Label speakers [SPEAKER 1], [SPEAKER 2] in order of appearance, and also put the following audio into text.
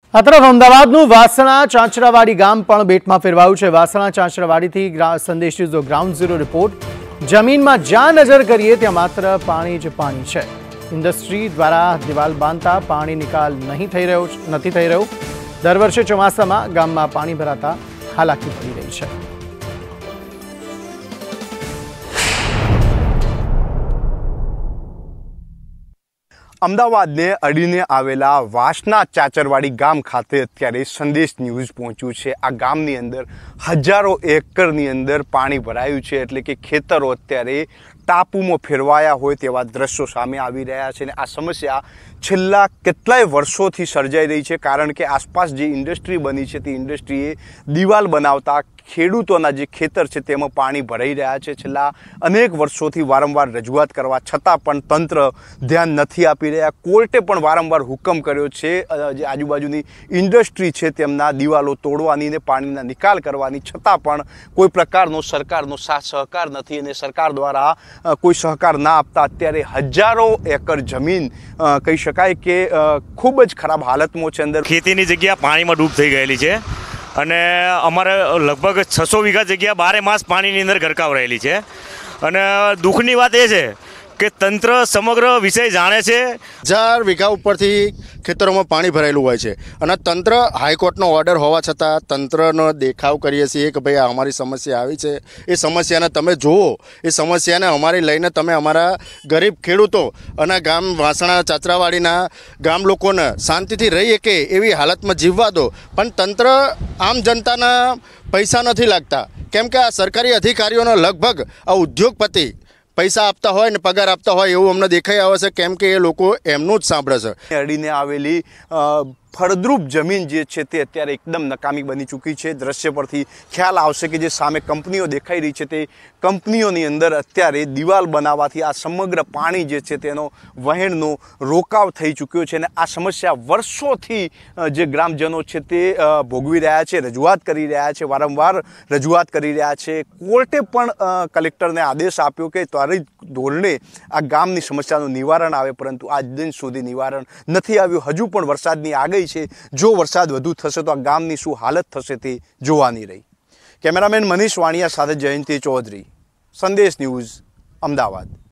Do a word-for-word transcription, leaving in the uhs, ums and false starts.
[SPEAKER 1] આ તરફ અમદાવાદનું વાસણા ચાંચરાવાડી ગામ પણ બેટમાં ફેરવાયું છે। વાસણા ચાંચરાવાડીથી સંદેશ ન્યૂઝનો ગ્રાઉન્ડ ઝીરો રિપોર્ટ। જમીનમાં જ્યાં નજર કરીએ ત્યાં માત્ર પાણી જ પાણી છે। ઇન્ડસ્ટ્રી દ્વારા દિવાલ બાંધતા પાણી નિકાલ નહીં થઈ રહ્યો નથી થઈ રહ્યો। દર વર્ષે ચોમાસામાં ગામમાં પાણી ભરાતા હાલાકી પડી રહી છે।
[SPEAKER 2] अमदावाद ने अड़ीने आवेला वासना चाचरवाड़ी गाम खाते अत्यारे संदेश न्यूज पहुंच्યું છે। આ ગામની અંદર હજારો એકરની અંદર પાણી ભરાયું છે, એટલે કે ખેતરો અત્યારે ટાપુમાં ફેરવાયા હોય તેવા દ્રશ્યો સામે આવી રહ્યા છે। અને આ સમસ્યા છેલ્લા કેટલાય વર્ષોથી સર્જાઈ રહી છે, કારણ કે આસપાસ જે ઇન્ડસ્ટ્રી બની છે તે ઇન્ડસ્ટ્રીએ દિવાલ બનાવતા ખેડૂતોના જે ખેતર છે તેમાં પાણી ભરાઈ રહ્યા છે। છેલ્લા અનેક વર્ષોથી વારંવાર રજૂઆત કરવા છતાં પણ તંત્ર ધ્યાન નથી આપી રહ્યા। કોર્ટે પણ વારંવાર હુકમ કર્યો છે જે આજુબાજુની ઇન્ડસ્ટ્રી છે તેમના દિવાલો તોડવાની ને પાણીના નિકાલ કરવાની, છતાં પણ કોઈ પ્રકારનો સરકારનો સાથ સહકાર નથી અને સરકાર દ્વારા કોઈ સહકાર ના આપતા અત્યારે હજારો એકર જમીન કહી શકાય કે ખૂબ જ ખરાબ હાલતમાં છે। અંદર
[SPEAKER 3] ખેતીની જગ્યા પાણીમાં ડૂબ થઈ ગયેલી છે અને અમારે લગભગ છસો વીઘા જગ્યા બારે માસ પાણીની અંદર ગરકાવ રહેલી છે। અને દુઃખની વાત એ છે કે તંત્ર સમગ્ર વિષય જાણે છે।
[SPEAKER 4] હજાર વીઘા ઉપરથી ખેતરોમાં પાણી ભરાયેલું હોય છે અને તંત્ર હાઈકોર્ટનો ઓર્ડર હોવા છતાં તંત્રનો દેખાવ કરીએ છીએ કે ભાઈ આ અમારી સમસ્યા આવી છે, એ સમસ્યાને તમે જુઓ, એ સમસ્યાને અમારી લઈને તમે અમારા ગરીબ ખેડૂતો અને ગામ વાસણા ચાચરાવાડીના ગામ લોકોને શાંતિથી રહી શકે એવી હાલતમાં જીવવા દો। પણ તંત્ર આમ જનતાના પૈસા નથી લાગતા, કેમ કે આ સરકારી અધિકારીઓનો લગભગ આ ઉદ્યોગપતિ પૈસા આપતા હોય ને પગાર આપતા હોય એવું અમને દેખાઈ આવે છે, કેમ કે એ લોકો એમનું જ સાંભળે છે।
[SPEAKER 2] અડીને આવેલી ફળદ્રુપ જમીન જે છે તે અત્યારે એકદમ નકામી બની ચૂકી છે। દ્રશ્ય પરથી ખ્યાલ આવશે કે જે સામે કંપનીઓ દેખાઈ રહી છે તે કંપનીઓની અંદર અત્યારે દિવાલ બનાવવાથી આ સમગ્ર પાણી જે છે તેનો વહેણનો રોકાવ થઈ ચૂક્યો છે અને આ સમસ્યા વર્ષોથી જે ગ્રામજનો છે તે ભોગવી રહ્યા છે, રજૂઆત કરી રહ્યા છે, વારંવાર રજૂઆત કરી રહ્યા છે। કોર્ટે પણ કલેક્ટરને આદેશ આપ્યો કે ત્વરિત ધોરણે આ ગામની સમસ્યાનું નિવારણ આવે, પરંતુ આજ દિન સુધી નિવારણ નથી આવ્યું। હજુ પણ વરસાદની આગળ છે, જો વરસાદ વધુ થશે તો આ ગામની શું હાલત થશે તે જોવાની રહી। કેમેરામેન મનીષ વાણિયા સાથે જયંતિ ચૌધરી, સંદેશ ન્યૂઝ, અમદાવાદ।